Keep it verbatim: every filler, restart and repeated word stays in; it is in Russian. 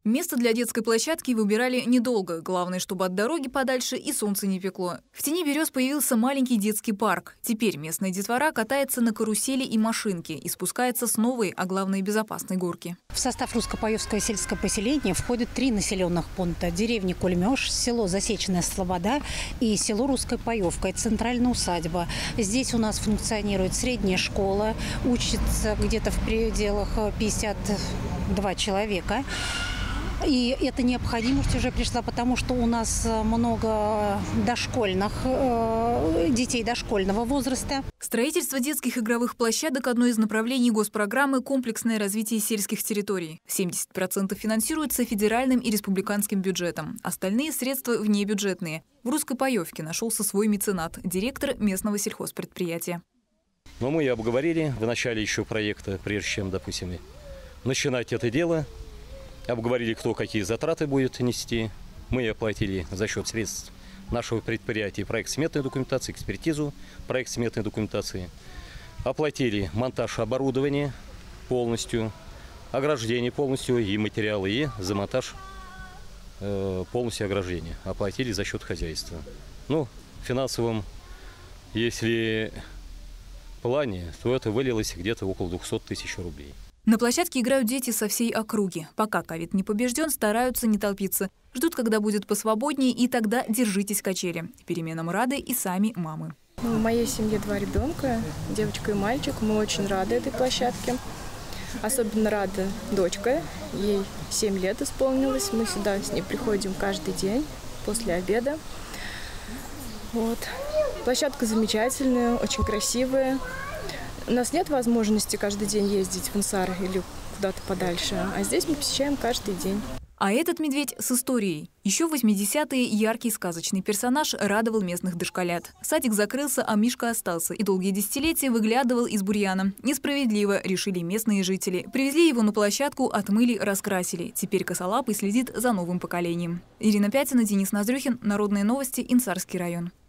Место для детской площадки выбирали недолго. Главное, чтобы от дороги подальше и солнце не пекло. В тени берез появился маленький детский парк. Теперь местная детвора катается на карусели и машинке и спускается с новой, а главное, безопасной горки. В состав русско-паевского сельского поселения входят три населенных пункта. Деревня Кульмёж, село Засечная Слобода и село Русская Паевка. Это центральная усадьба. Здесь у нас функционирует средняя школа. Учится где-то в пределах пятьдесят два человека. И эта необходимость уже пришла, потому что у нас много дошкольных, э, детей дошкольного возраста. Строительство детских игровых площадок – одно из направлений госпрограммы «Комплексное развитие сельских территорий». семьдесят процентов финансируется федеральным и республиканским бюджетом. Остальные средства внебюджетные. В Русской Паевке нашелся свой меценат – директор местного сельхозпредприятия. Но мы обговорили в начале еще проекта, прежде чем, допустим, начинать это дело. Обговорили, кто какие затраты будет нести. Мы оплатили за счет средств нашего предприятия проект сметной документации, экспертизу проект сметной документации. Оплатили монтаж оборудования полностью, ограждение полностью и материалы, и за монтаж э, полностью ограждения. Оплатили за счет хозяйства. Ну, в финансовом, если плане, то это вылилось где-то около двухсот тысяч рублей. На площадке играют дети со всей округи. Пока ковид не побежден, стараются не толпиться. Ждут, когда будет посвободнее, и тогда держитесь качели. Переменам рады и сами мамы. В моей семье два ребенка, девочка и мальчик. Мы очень рады этой площадке. Особенно рада дочка. Ей семь лет исполнилось. Мы сюда с ней приходим каждый день после обеда. Вот. Площадка замечательная, очень красивая. У нас нет возможности каждый день ездить в Инсар или куда-то подальше, а здесь мы посещаем каждый день. А этот медведь с историей. Еще в восьмидесятые яркий сказочный персонаж радовал местных дошколят. Садик закрылся, а Мишка остался и долгие десятилетия выглядывал из бурьяна. Несправедливо, решили местные жители. Привезли его на площадку, отмыли, раскрасили. Теперь косолапый следит за новым поколением. Ирина Пятина, Денис Ноздрюхин. Народные новости. Инсарский район.